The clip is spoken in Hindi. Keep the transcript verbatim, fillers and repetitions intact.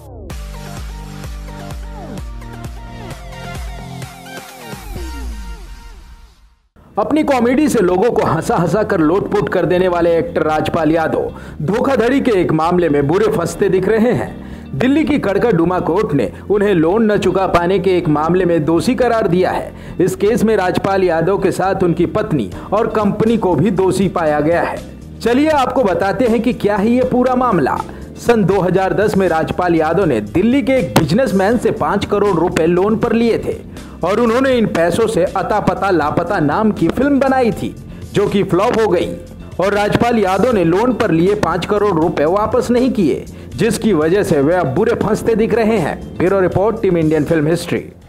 अपनी कॉमेडी से लोगों को हंसा हंसा कर लोटपोट कर देने वाले एक्टर राजपाल यादव धोखाधड़ी के एक मामले में बुरे फंसते दिख रहे हैं। दिल्ली की कड़कड़डुमा कोर्ट ने उन्हें लोन न चुका पाने के एक मामले में दोषी करार दिया है। इस केस में राजपाल यादव के साथ उनकी पत्नी और कंपनी को भी दोषी पाया गया है। चलिए आपको बताते हैं कि क्या है ये पूरा मामला। सन दो हज़ार दस में राजपाल यादव ने दिल्ली के एक बिजनेसमैन से पाँच करोड़ रुपए लोन पर लिए थे और उन्होंने इन पैसों से अता पता लापता नाम की फिल्म बनाई थी, जो कि फ्लॉप हो गई और राजपाल यादव ने लोन पर लिए पाँच करोड़ रुपए वापस नहीं किए, जिसकी वजह से वे अब बुरे फंसते दिख रहे हैं। Bureau report, team Indian film history.